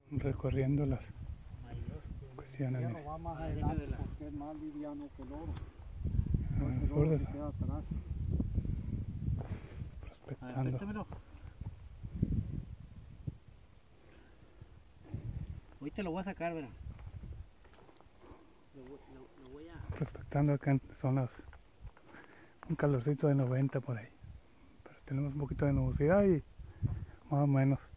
recorriendo las cuestiones. El hierro va más adelante porque es más liviano que el oro. El sur de se queda atrás. prospectando. Hoy te lo voy a sacar, verá. Lo voy a... Prospectando acá son las un calorcito de 90 por ahí. Pero tenemos un poquito de nubosidad y más o menos